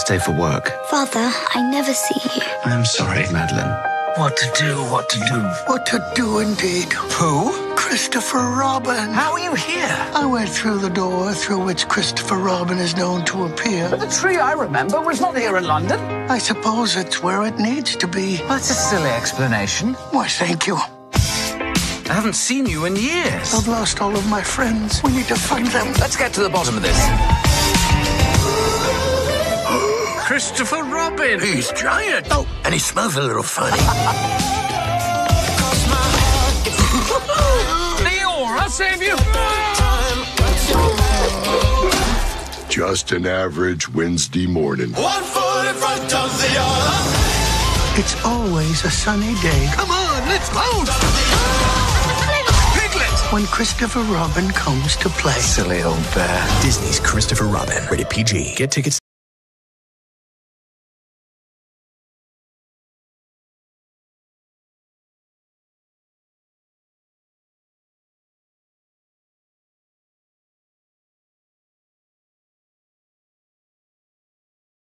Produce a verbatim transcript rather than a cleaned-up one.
day for work. Father, I never see you. I'm sorry, Madeline. What to do, what to do. What to do indeed. Who? Christopher Robin. How are you here? I went through the door through which Christopher Robin is known to appear. But the tree I remember was not here in London. I suppose it's where it needs to be. That's a silly explanation. Why, thank you. I haven't seen you in years. I've lost all of my friends. We need to find them. Let's get to the bottom of this. Christopher Robin. He's giant. Oh, and he smells a little funny. Leor, I'll save you. Just an average Wednesday morning. One foot in front of the other. It's always a sunny day. Come on, let's bounce. Piglet. When Christopher Robin comes to play. Silly old bear. Disney's Christopher Robin. Rated P G. Get tickets